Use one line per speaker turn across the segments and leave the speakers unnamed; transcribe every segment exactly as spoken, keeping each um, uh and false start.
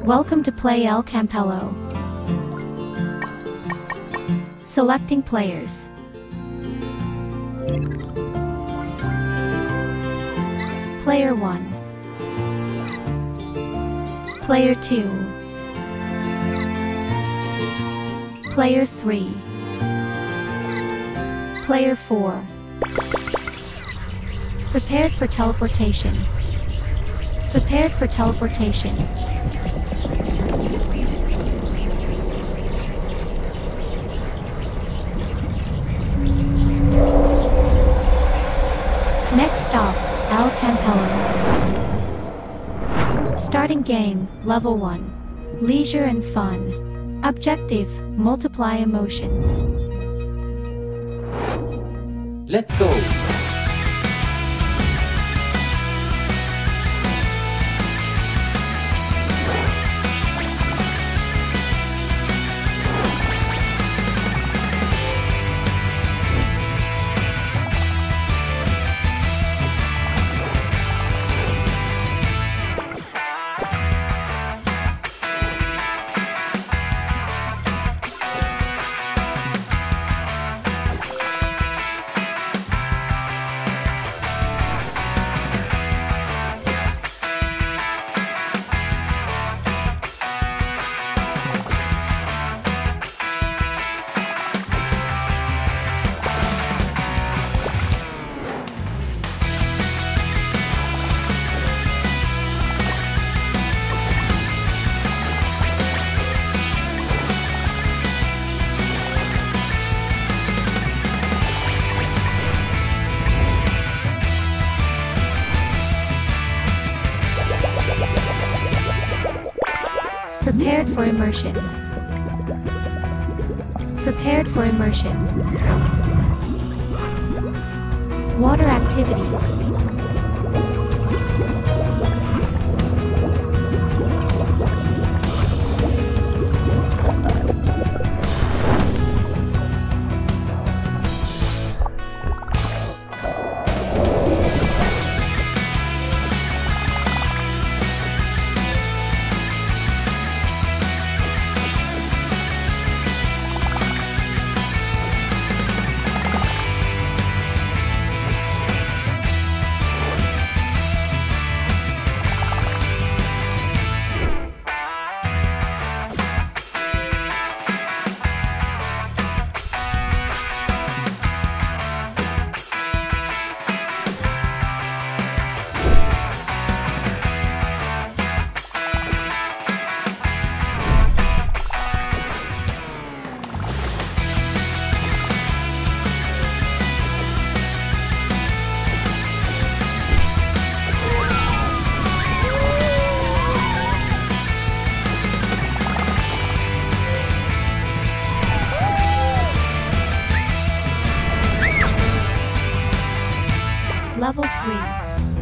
Welcome to Play El Campello. Selecting players. Player one. Player two. Player three. Player four. Prepared for teleportation. Prepared for teleportation. Next stop, El Campello. Starting game, level one. Leisure and fun. Objective, multiply emotions.
Let's go!
Prepared for immersion. Prepared for immersion. Water activities. Level three.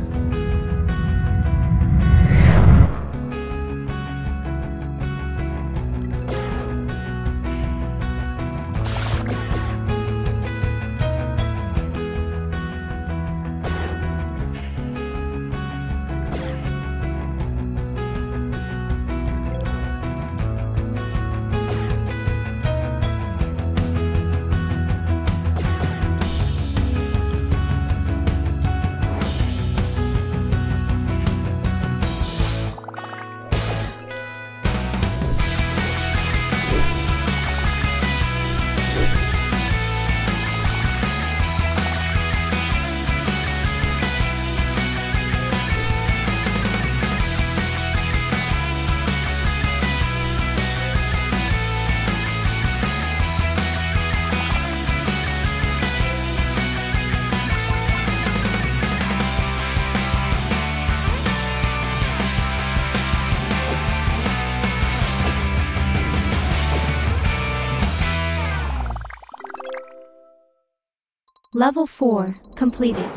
Level four, completed.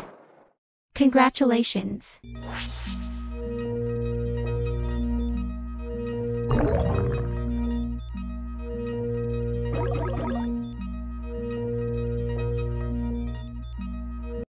Congratulations.